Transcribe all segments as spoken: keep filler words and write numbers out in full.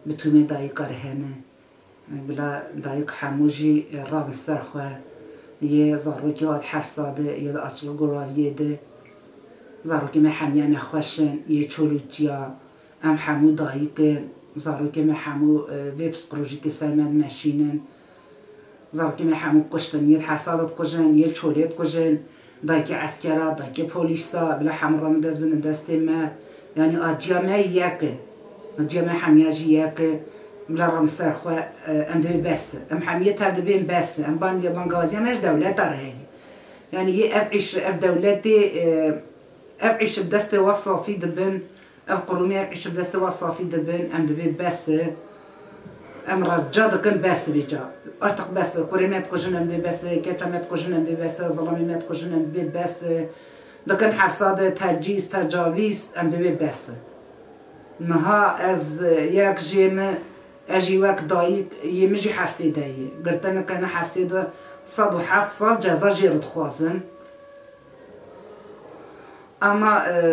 بتومي دایک رهنه بلا دایک حموجی راب سرخواه یه زاروکی آد حساده یه دا اچل گراویه ده زاروکی می حمیان خوشن یه چولوچیا ام حمو دایک زاروکی می حمو ویبس پروژیک سرمد ماشینن زاروکی می حمو کشتن یه حسادت کجن یه چولیت کجن دایک عسکرا دایک پولیسا بلا حمو رام دست بندن دسته ما یعنی آجیا ما یکه آجیا ما حمیاجی یکه بلا رام سرخواه ام دوی بسته ام حمیه تا دوی بسته ام بان یه بانگوازی همش دولت داره يعني هي اف عيش اف دولتي اف عيش بدست وصافي دبن اف قرومي اف عيش بدست وصافي دبن ام دبن بس ام رجال كن بس بيجا ارتق بس كوريمات كوجن ام بس كاتمات كوجن ام بس ظلاميات كوجن ام بس دكن حفصاد تجيز تجاويز ام دبن بس نها از ياك جيم اجي واك دايك يمجي حفصي داي قلتنا كان حفصي دا صد و هفت سال جزا جیرد خوازن اما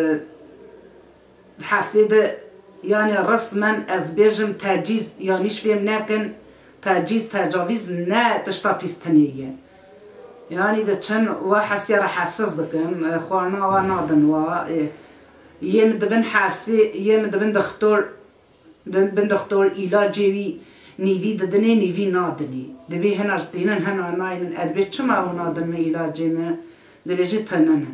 حفظه ده يعني رسما از بیجم تجیز يعني شفیم نکن تجیز تجاویز نه تشتاپیستنیه يعني ده چن و حسیار حساس دکن خوانا و نادن و یم دبن حفظه یم دبن دکتور دبن دکتور علاجی نیوی دادنی نیوی نادنی دبی هناش دینن هنا ناینن ادبی چما او نادن می علاجی ما دبی جی تننن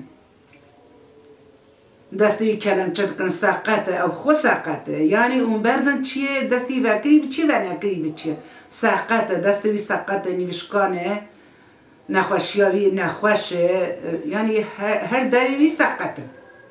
دستی کلم چد کن ساقته او خو ساقته یعنی اون بردن چیه دستی وکری بچی و نکری بچی ساقته دستی وی ساقته نیوشکانه نخوشیاوی نخوشه یعنی هر دری وی ساقته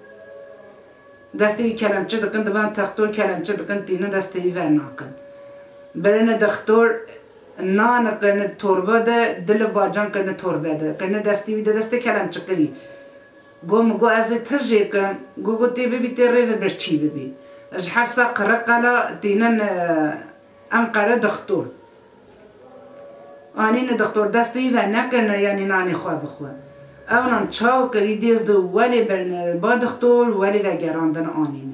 دستی کلم چد کن دبان تختور کلم چد کن تینه دستی و ناکن برنه دکتر نان کنه توربه ده دل باجان کنه توربه ده کنه دستی ویده دسته کلم چکری گو مگو از تجه کن گو گو تی ببی تی ریو برش چی ببی اج حفظه قره قلا تینن ام قره دکتر آنین دکتر دستی و نکنه یعنی نانی خواه بخواه اونان چاو کری دیز دو ولی برنه با دکتر ولی و گراندن آنینه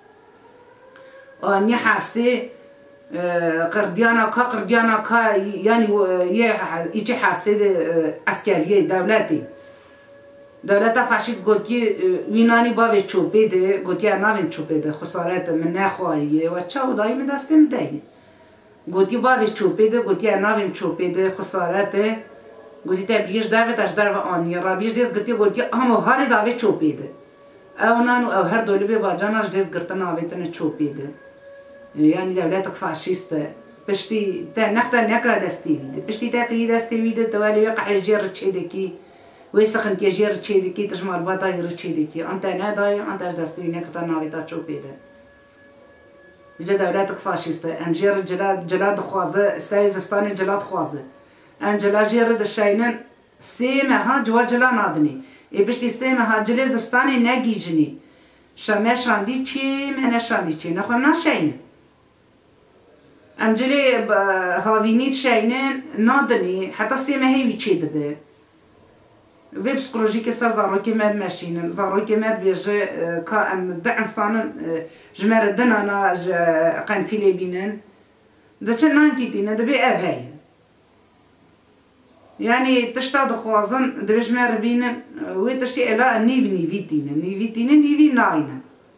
آنی حفظه قردیانا کا قردیانا کا یعنی یه ایچه حفظه عسکریه دولتی دولت فاشیست گوتی وینانی باوی چوبه ده گوتی ناویم چوبه ده خسارت من نخواریه و چاو دایی من دستم دهی گوتی باوی چوبه ده گوتی ناویم چوبه ده خسارت گوتی تا بیش در و تاش در و آنیه را بیش دیز گوتی گوتی همو هاری داوی چوبه ده او نانو او هر دولی به باجاناش دیز گرتن آویتن چوبه ده يعني دولتك فاشيستا بشتي تا نقطة نقرا دستي ويدا بشتي تاكي دستي ويدا توالي يقع لجير تشيدكي ويسخن كي جير تشيدكي تجمع الباطا ير تشيدكي انت ناداي انت دستي نقطة ناوي تا تشوف بيدا بجا دولتك فاشيستا ام جير جلاد جلاد خوازه ساي زفستاني جلاد خوازه ام جلا جير دشاينن سيما ها جوا جلا نادني اي بشتي سيما ها جلي زفستاني ناگيجني شامه شاندي چي منه شاندي چي نخوام ناشاينه ام جلي هاوينيت شاينين نادني حتى سيما هي ويتشي دبه ويب سكروجيكي سر زاروكي ماد ماشينن زاروكي ماد بيجي كا ام دع انسانن جمار دنانا قنتيلي بينن دا چه نانتيتين دبي افهاي يعني تشتا دخوازن دبي جمار بينن وي تشتي الا نيف نيفيتين نيفيتين نيفي ناينن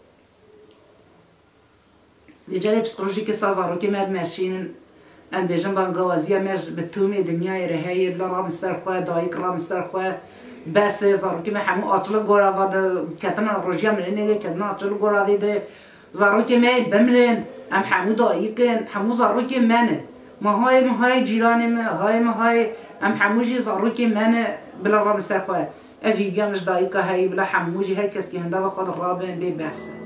بيجي بسكروجيكي سازارو كي ماد ماشينن ام بيجن بانقوازيا ماج بتومي دنياي رهاي لا رام استرخوا دايك رام استرخوا بس زارو كي ما حمو اطل غورا فاد كتنا روجيا من اني كتنا اطل غورا فيد زارو كي ما بمرن ام حمو دايكن حمو زارو كي من ما هاي ما هاي جيراني ما هاي ما هاي ام حموجي زارو كي من بلا رام استرخوا افي جامش دايكا هاي بلا حموجي هر كس كي هندا خد الرابن بي بس